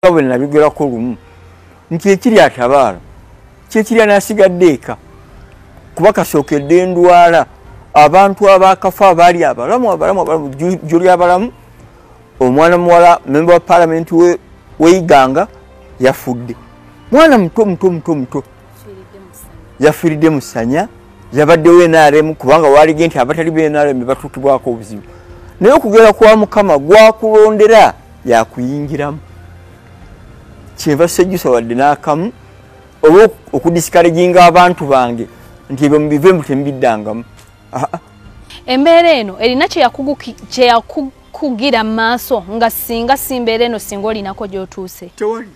bwe nabigerako lumu nti ekiri atabaala kyekiri anasigadde eka kuba kasookedde endwala abantu abakafa abaali abalamu jjuli abalamu omwana muwala memba wa parliament weiganga yafudde mwana muto yafiiridde musanya yabaddewo NRM kubanga waalige nti abatali b'NRM batuukibwako obuzibu naye okugera kwa mukama gwakulondera yakuyingiramu kyenva sejjusa wadde n'akamu oba okudisikareginga abantu bange nti ebyo mubive mutembiddangamu embeera eno erina kyeyakugira mu maaso nga singa simbeera eno singa olinako gy'otuuse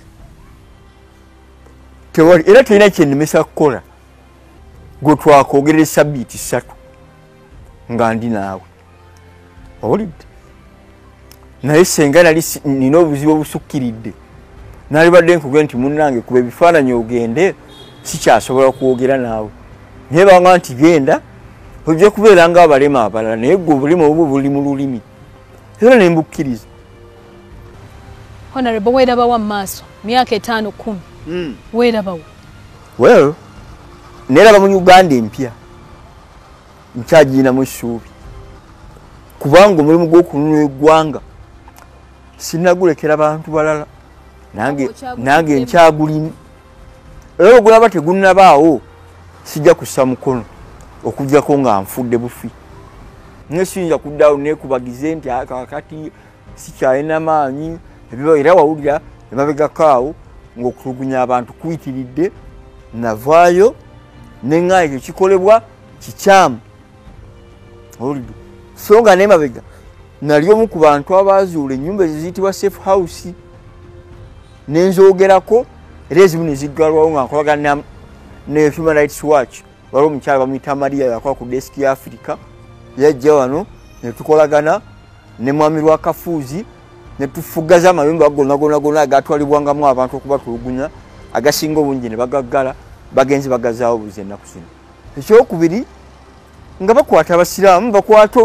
tewali era terina kyennemesa kukola gwe twakwogerera sabbiiti 3 nga ndi naawe owulidde naye senga nali nina obuzibu obusukkiridde nalibadde nkugenda nti munnange kuba ebifaananyi ogende sikyasobola kwogera naawe naye banga nti genda ojja kubeera nga abalema abalala naye gwe obulema obwo buli mu lulimi era ne mbukkiriza. Honorable weerabawa mu maaso myaka 5-10 weerabawo well neeraba mu Uganda empya nkyagirinamu essuubi kubanga omulimu gw'okununula eggwanga sinnagulekera bantu balala nange nkyagulimu era ogulaba tegunnabaawo sijja kussa mukono okuggyako nga nfudde bufi naye siyinza kuddaawo neekubagize nti kakati sikyalina maanyi ebiba era wawulira emabegakaawo ng'okutulugunya abantu kuyitiridde navaayo neŋŋayo ekyo kikolebwa kikyamu owulidde so nga n'emabega nali omu ku bantu abaazuula ennyumba eziyitibwa safe house nenzoogerako era ezimu ne ziggalwawo nga nkolagana ne Human Rights Watch waliwo omukyala bamuyita Maria yakola ku deski ya Africa yajja wano ne tukolagana ne mwami lwa Kafuuzi ne tufugaza amayumba gonna agatwalibwangamu abantu okubatulugunya agasinga obungi ne bagaggala bagenzi bagazaawo buze ennaku zino. Ekyokubiri nga bakwata abasiraamu bakwata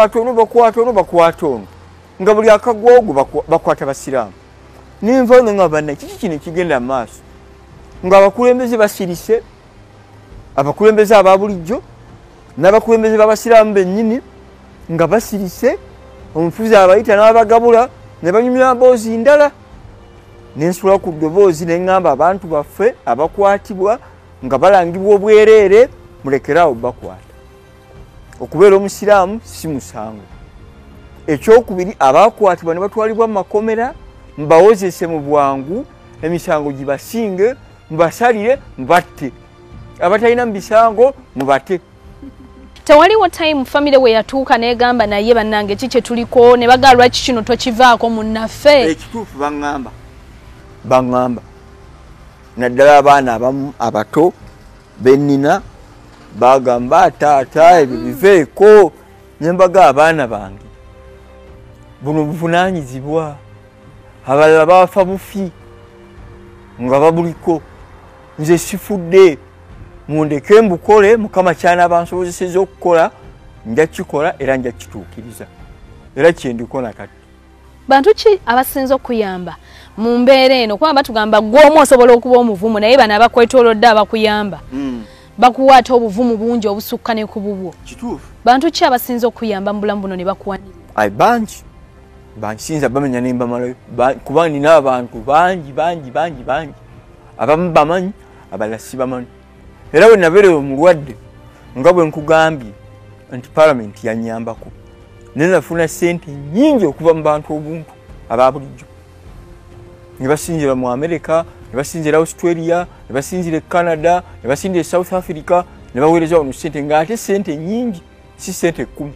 ono nga buli akagwogo bakwata abasiraamu ninva ono nga banna kiki kino kigenda mu maaso nga abakulembeze basirise abakulembeze aba bulijjo n'abakulembeze b'abasiraamu bennyini nga basirise omufuzi abayita n'abagabula ne banyumira mboozi ndala nensula ku ddoboozi ne ŋŋamba abantu baffe abakwatibwa nga balangibwa obwereere mulekeraawo bakwata okubeera omusiraamu si musango. Ekyokubiri abakwatibwa ne batwalibwa mu makomera mbawozese mu bwangu emisango gibasinge mubasalire mubatte abatalina mu bisango mubate. Tewaliwo time family we yatuuka negamba naye bannange kiki tuliko ne bagalwa kino tokivaako munnaffe. Ekituufu baŋŋamba naddala abaana abamu abato bennina bagamba taata ebyo biveeko ne mbaga abaana bange buno buvunaanyizibwa abalala bafa bufi nga babuliko nze sifudde mundeke mbukole mukama kyana bansobozeseza okukola nja kikola era nja kituukiriza era kyendiko nakati. Bantu ki abasinza okuyamba mu mbeera eno kuba batugamba gw'omu osobola okuba omuvumu naye bano abakwetoolodde abakuyamba bakuwaata obuvumu bungi obusukka ne ku bubwo. Kituufu. Bantu ki abasinza okuyamba mu bulamu buno ne bakuwanirira? Bangi sinza bamenya ne mbamalayo kuba nina abantu bangi abamu bamanyi abalala si bamanyi era bwe nabeerewo omulwadde nga bwe nkugambye nti parliament yanyambako ne nafuna ssente nnyingi okuva mu bantu obuntu aba bulijjo ne basinzira mu America ne basinzira Australia ne basinzira Canada ne basinzira South Africa ne baweereza wano ssente ng'ate ssente nnyingi si ssente 10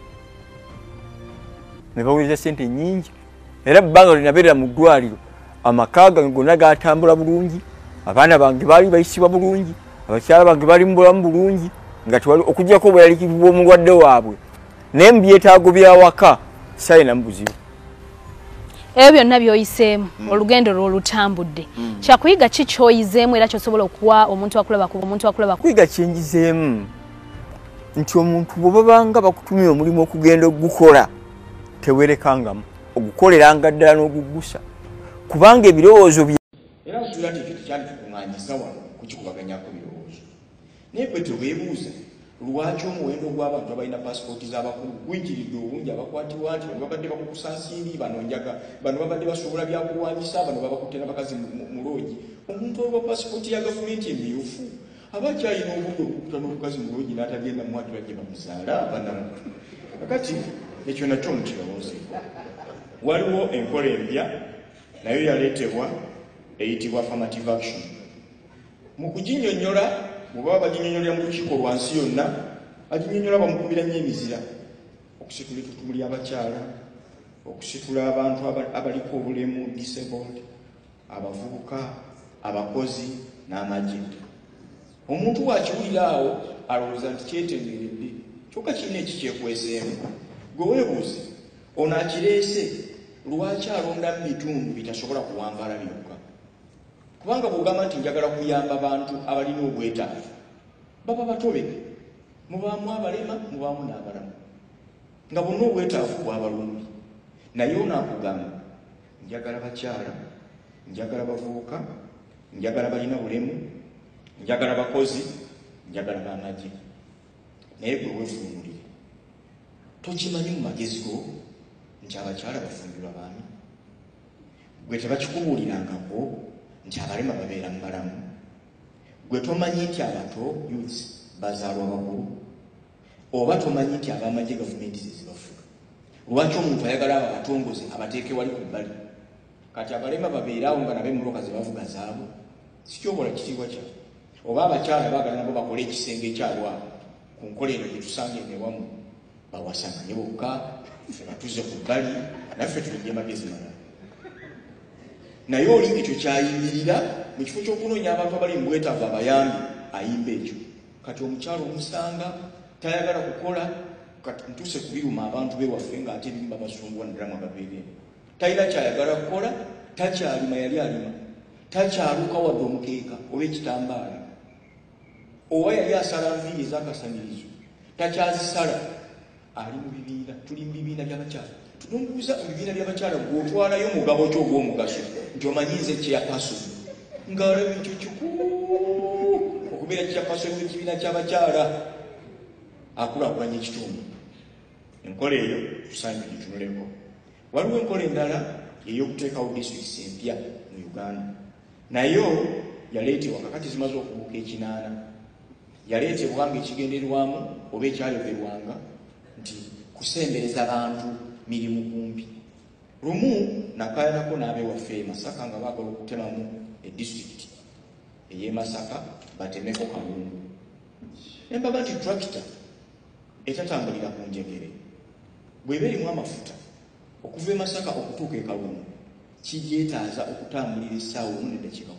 ne baweereza ssente nnyingi era bbanga linabeerera mu ddwaliro amaka gange gonna gatambula bulungi abaana bange baali bayisibwa bulungi abakyala bange bali mu bulamu bulungi nga tewali okuggyako obweraliikirivu bw'omulwadde waabwe naye mu byetaago byawaka sayina mu buzibu. Ebyo byonna by'oyiseemu olugendo lw'olutambudde kyakuyiga ki ky'oyizeemu era ky'osobola okuwa omuntu akulaba kuyiga kyenjizeemu nti omuntu bw'obabanga bakutumye omulimu okugenda ogukola tewerekangamu ogukoleranga ddala n'oguggusa kubanga ebirowoozo tula nti ekyo tekyanditukuŋŋaanyiza wano kukikubaganyako birowoozo naye bwe teweebuuza lwaki omuwendo gw'abantu abalina paasipooti z'abakulu guyitiridde obungi abakwatibwa nti bano babadde bakukusa nsimbi bano babadde basobola byakulwanyisa bano babakutte n'abakazi mu loogi omuntu olwa paasipooti ya gavumenti emyufu aba akyalina obudde okukuta n'omukazi mu loogi n'atagenda mwatula gye bamuzaala banamuntu kakati ekyo nakyo mukirowoozeeko waliwo enkola empya nayo yaleetebwa eyitibwa affirmative action mu kuginnyonnyola bwe baba baginnyonnyolera mu lukiiko lwansi yonna baginnyonnyola bamukubira nnyo emizira okusitula ettutumu ly'abakyala okusitula abantu abaliko obulemu disabled abavubuka abakozi n'amagye omuntu wakiwulira awo alowooza nti kyetengeredde kyokka kirina ekikyekweseemu gwe weebuuze ono akireese lwaki alonda mu bitundu bitasobola kuwambala byokka kubanga bw'ogamba nti njagala kuyamba abantu abalina obwetaavu baba batobe mubaamu abalema mubaamu n'abalamu nga bonna obwetaavu bwabalumbi naye onaakugamba njagala bakyala njagala bavubuka njagala balina bulemu njagala bakozi njagala b'amagye naye gwe weefuumulire tokimanyi mu magezi go nti abakyala bafumbirwa baami gwe tebakikubuulirangako nti abalema babeera mu balamu gwe tomanyi nti abato youths bazaalwa bakulu oba tomanyi nti ab'amagye gavumenti zezibafuga lwaki omuntu ayagala abo abatongoze abateeke wali ku bbali kati abalema babeerawo nga nabe muloka ze bavuga zaabwe sikyobola kitiibwa kyabwe oba abakyala baagala nabo bakole ekisenge ekyalwabo ku nkola eno gye tusange newamu bawasanganye bokka ffe batuze ku bbali naffe tulijje magezi malala naye oli ekyo kyayimirira mu kifo ky'okunoonya abantu abali mu bwetaavu abayambi ayimba ekyo kati omukyalo omusanga tayagala kukola kati ntuuse kubiruma abantu bewaffe ng'ate ebimu babasumbuwa naddala mu agabeerera talina kyayagala kukola takyalima yali alima takyaluka wadde omukeeka oba ekitambaala oba yali asala nviiri ez'akasamirizo takyazisala ali mu bibiina tuli mu bibiina by'abakyala tunombuuza ebibiina by'abakyala gw'otwalayo mugabo ki ogw'omugaso nti omanyiize kyeyapasoni ng'alaba ekyo kikulu okubeera kyeyapasoni w'ekibiina ky'abakyala akulaakulanya ekitundu enkola eyo tusaanye tugitunuleko waliwo enkola endala ey'okuteekawo disitulikisi empya mu uganda nayo yaleetebwa kakati zimaze okubuuka ekinaana yaleetebwa nga ekigenderwamu oba ekyayogerwanga nti kusembereza bantu mirimu kumpi lumu nakayanako n'abewaffe Masaka nga baagala okutemamu edisitulikiti ey'e Masaka batemeko Kalungu nembaga nti tractor etatambulira ku njegere bw'eba erimu amafuta okuva e Masaka okutuuka e Kalungu kigyetaaza okutambulira essaawa emu n'eddakiika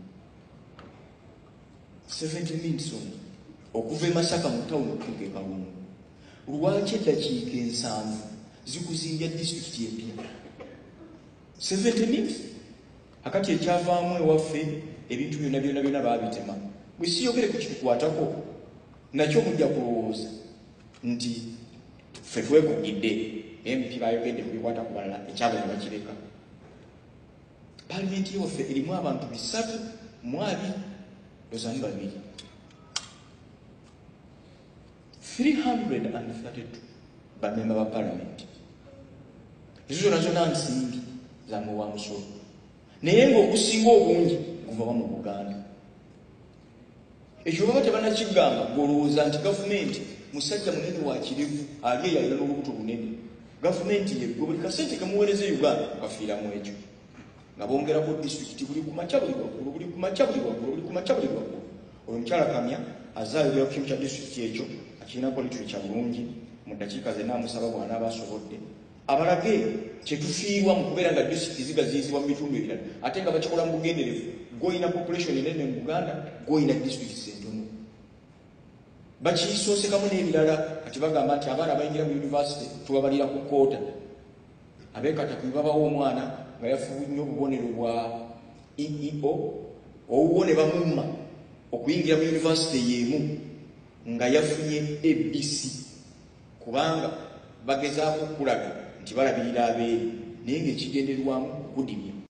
10 70 minutes okuva e Masaka mu tawuni okutuuka e Kalungu lwaki eddakiika 7 zikuzimbya disitulikiti empya 70 minutes akati ekyavaamu ewaffe ebintu byonna baabitema bwe siyogere ku kitukwatako nakyo mujja kulowooza nti ffe twekugidde MP bayogedde kubikwata ku balala ekyabo ne bakireka palamenti yewaffe erimu abantu 320 dozani babiri 332 bamemba ba palamenti ezo zonna nsimbi zamu wa musolo naye ng'okusinga obungi guva mu Buganda ekyo baba tebanakigamba ng'olowooza nti gavumenti musajja munene wa kirevu ali eyalina n'olubuto lunene gavumenti yegwe buli kasente kemuweereza Uganda okafiiramu ekyo nga bongerako disitulikiti buli ku makya buli waggulu buli ku makya buli waggulu buli ku makya buli waggulu oyo mukyala Kamya azaayogera ku kimu kya disitulikiti ekyo akirinako lituli bulungi mu ddakiika ze naamusaba bw'anaaba asobodde abalage kyetufiirwa mu kubeera nga disitulikiti zigaziyizibwa mu bitundu ebirala ate nga bakikola mu bugenderevu gw'olina population enene mu Buganda gw'olina disitulikiti entono bakisoosekamu n'ebirala kati bagamba nti abaana abayingira mu yunivasite tubabalira ku kkoota abeekatakubi babawo omwana nga yafunye obubonero bwa EEO owuwo ne bamumma okuyingira mu yunivasite y'emu nga yafunye ABC kubanga bagezaako okulaga nti balabirira abeeri naye ng'ekigenderwamu kudibya